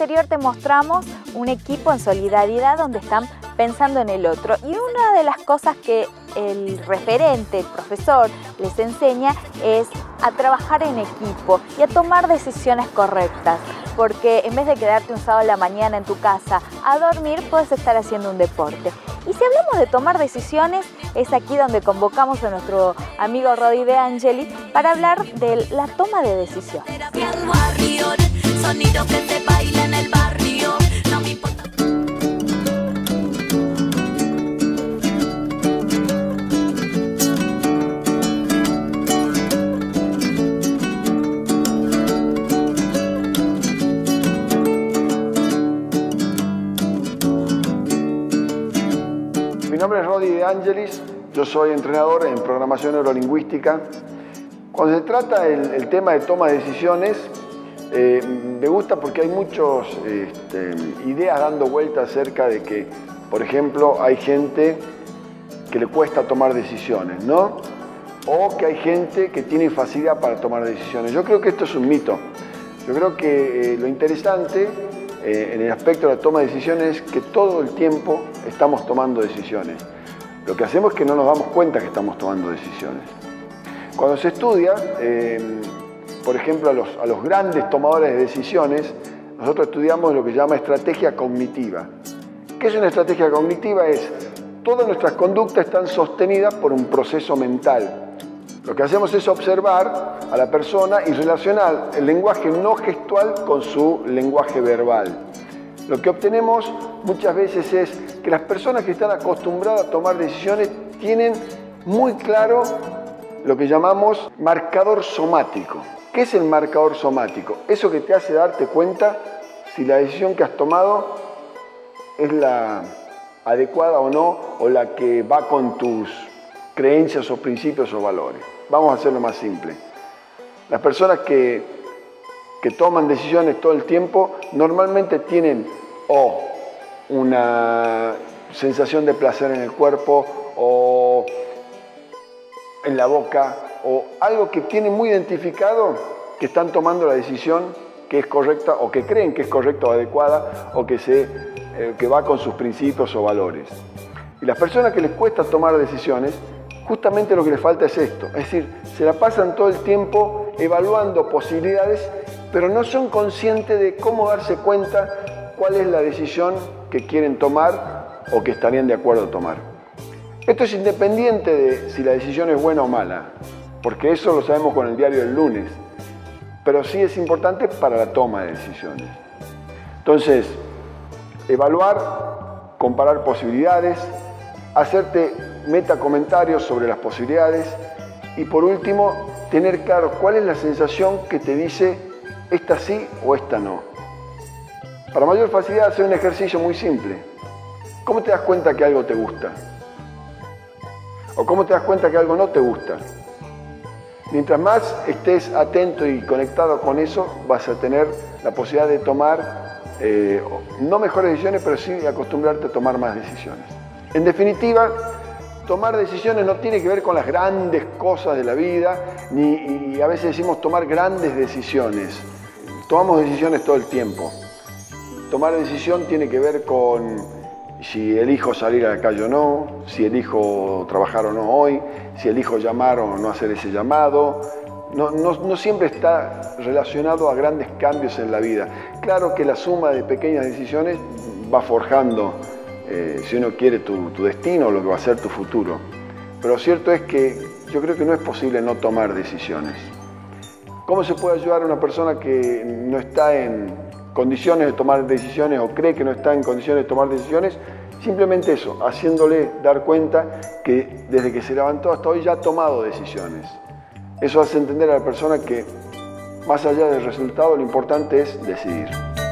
anterior te mostramos un equipo en solidaridad donde están pensando en el otro. Y una de las cosas que el referente, el profesor, les enseña es a trabajar en equipo y a tomar decisiones correctas. Porque en vez de quedarte un sábado a la mañana en tu casa a dormir, puedes estar haciendo un deporte. Y si hablamos de tomar decisiones, es aquí donde convocamos a nuestro amigo Rodi De Angeli para hablar de la toma de decisiones. Mi nombre es Rodi De Angelis, yo soy entrenador en programación neurolingüística. Cuando se trata el tema de toma de decisiones, me gusta porque hay muchas ideas dando vueltas acerca de que, por ejemplo, hay gente que le cuesta tomar decisiones, ¿no? O que hay gente que tiene facilidad para tomar decisiones. Yo creo que esto es un mito. Yo creo que lo interesante en el aspecto de la toma de decisiones es que todo el tiempo estamos tomando decisiones. Lo que hacemos es que no nos damos cuenta que estamos tomando decisiones. Cuando se estudia, por ejemplo, a los grandes tomadores de decisiones, nosotros estudiamos lo que se llama estrategia cognitiva. ¿Qué es una estrategia cognitiva? Es todas nuestras conductas están sostenidas por un proceso mental. Lo que hacemos es observar a la persona y relacionar el lenguaje no gestual con su lenguaje verbal. Lo que obtenemos muchas veces es que las personas que están acostumbradas a tomar decisiones tienen muy claro lo que llamamos marcador somático. ¿Qué es el marcador somático? Eso que te hace darte cuenta si la decisión que has tomado es la adecuada o no, o la que va con tus creencias o principios o valores. Vamos a hacerlo más simple. Las personas que toman decisiones todo el tiempo normalmente tienen o una sensación de placer en el cuerpo o en la boca o algo que tienen muy identificado que están tomando la decisión que es correcta o que creen que es correcta o adecuada o que va con sus principios o valores. Y las personas que les cuesta tomar decisiones, justamente lo que les falta es esto, es decir, se la pasan todo el tiempo evaluando posibilidades, pero no son conscientes de cómo darse cuenta cuál es la decisión que quieren tomar o que estarían de acuerdo a tomar. Esto es independiente de si la decisión es buena o mala, porque eso lo sabemos con el diario del lunes, pero sí es importante para la toma de decisiones. Entonces, evaluar, comparar posibilidades, hacerte metacomentarios sobre las posibilidades y por último, tener claro cuál es la sensación que te dice esta sí o esta no. Para mayor facilidad, hacer un ejercicio muy simple. ¿Cómo te das cuenta que algo te gusta? ¿O cómo te das cuenta que algo no te gusta? Mientras más estés atento y conectado con eso, vas a tener la posibilidad de tomar, no mejores decisiones, pero sí acostumbrarte a tomar más decisiones. En definitiva, tomar decisiones no tiene que ver con las grandes cosas de la vida, y a veces decimos tomar grandes decisiones. Tomamos decisiones todo el tiempo. Tomar decisión tiene que ver con si elijo salir a la calle o no, si elijo trabajar o no hoy, si elijo llamar o no hacer ese llamado. No siempre está relacionado a grandes cambios en la vida. Claro que la suma de pequeñas decisiones va forjando, si uno quiere, tu destino, lo que va a ser tu futuro. Pero lo cierto es que yo creo que no es posible no tomar decisiones. ¿Cómo se puede ayudar a una persona que no está en condiciones de tomar decisiones o cree que no está en condiciones de tomar decisiones? Simplemente eso, haciéndole dar cuenta que desde que se levantó hasta hoy ya ha tomado decisiones. Eso hace entender a la persona que más allá del resultado lo importante es decidir.